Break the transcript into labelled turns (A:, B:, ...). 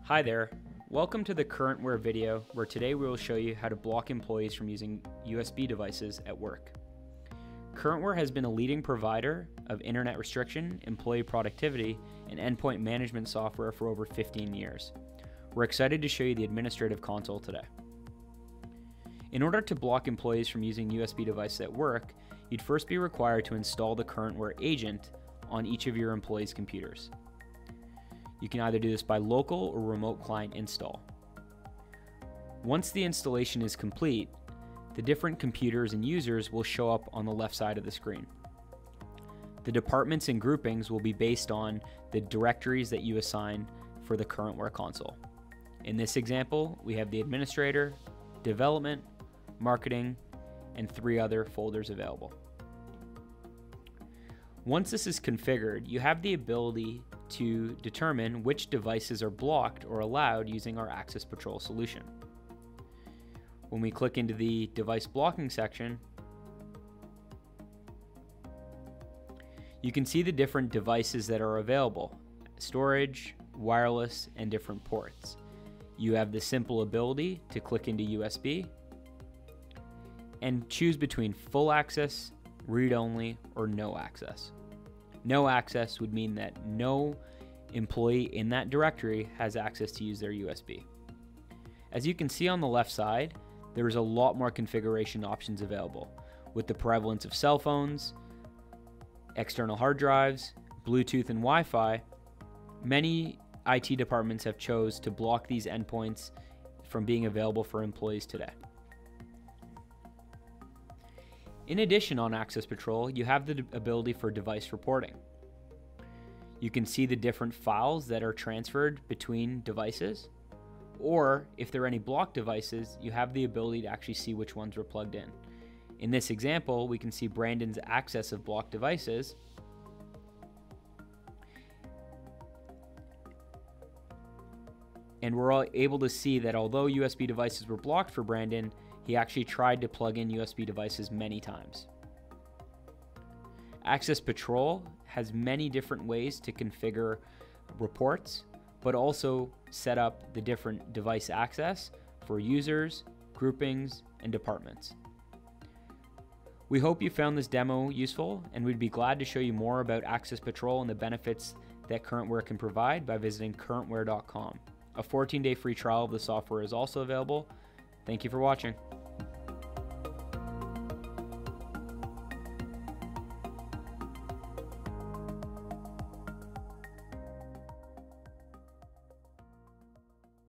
A: Hi there, welcome to the CurrentWare video where today we will show you how to block employees from using USB devices at work. CurrentWare has been a leading provider of internet restriction, employee productivity, and endpoint management software for over 15 years. We're excited to show you the administrative console today. In order to block employees from using USB devices at work, you'd first be required to install the CurrentWare agent on each of your employees' computers. You can either do this by local or remote client install. Once the installation is complete, the different computers and users will show up on the left side of the screen. The departments and groupings will be based on the directories that you assign for the CurrentWare console. In this example, we have the administrator, development, marketing, and 3 other folders available. Once this is configured, you have the ability to determine which devices are blocked or allowed using our AccessPatrol solution. When we click into the device blocking section, you can see the different devices that are available: storage, wireless, and different ports. You have the simple ability to click into USB and choose between full access, read-only, or no access. No access would mean that no employee in that directory has access to use their USB. As you can see on the left side, there is a lot more configuration options available, with the prevalence of cell phones, external hard drives, Bluetooth, and Wi-Fi. Many IT departments have chose to block these endpoints from being available for employees today. In addition, on AccessPatrol, you have the ability for device reporting. You can see the different files that are transferred between devices, or if there are any blocked devices, you have the ability to actually see which ones were plugged in. In this example, we can see Brandon's access of blocked devices, and we're all able to see that although USB devices were blocked for Brandon, he actually tried to plug in USB devices many times. AccessPatrol has many different ways to configure reports, but also set up the different device access for users, groupings, and departments. We hope you found this demo useful, and we'd be glad to show you more about AccessPatrol and the benefits that CurrentWare can provide by visiting currentware.com. A 14-day free trial of the software is also available. Thank you for watching.